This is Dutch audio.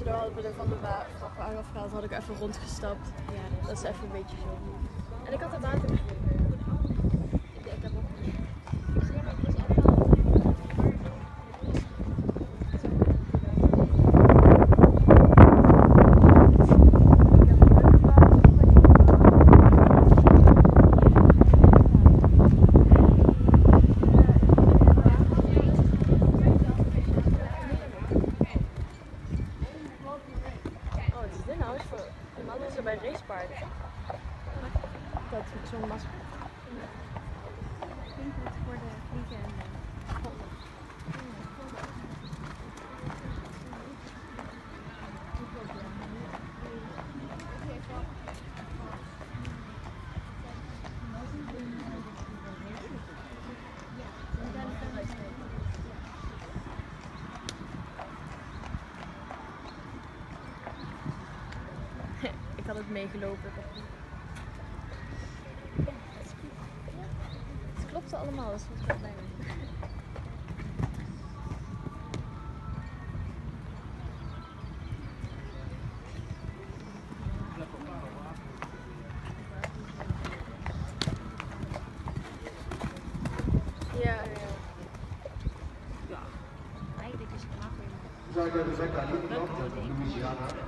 daardoor hadden we er van de vrachtwagen afgehaald, had ik even rondgestapt. Ja, dat is even een beetje zo. En ik had er water mee. Ik heb ook niet. Bij racepaarden. Dat met zo'n masker. Ik denk dat voor de vliegen en Ik had het meegelopen. Het klopte allemaal, dus dat was wel blij mee. Ja. eigenlijk is het makkelijk. Zou je de Rebecca niet Louisiana?